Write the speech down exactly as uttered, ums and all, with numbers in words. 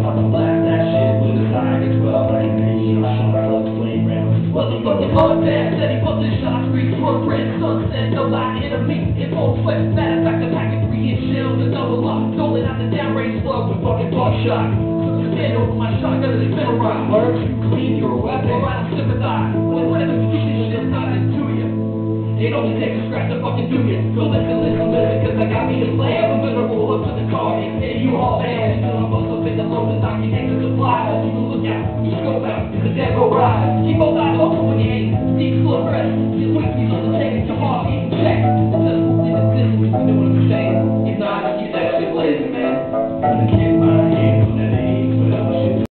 about to blast that shit with a side as well. Like an eighteen, I'm showing my love flame round. Motherfucking hard fast, said he busted shots, streets run red sunset, no lie enemy, in full sweat, matter of fact, the pack of three inch shells and double lock, doling out the downrange slug with fucking buckshot. Stand over my shotgun and it's been a ride. Words, you clean your weapon, alright, I'm sympathize. When whenever you do this shit, not into you. It only takes a scratch to fucking do you. So listen, listen, listen, cause I got me a plan. I'm gonna roll up to the car and you all fans. Until I'm bust up in the load and knock you take the supply. You can look out, you scope out, it's a devil ride. Keep both eyes open when you aim. Deep slow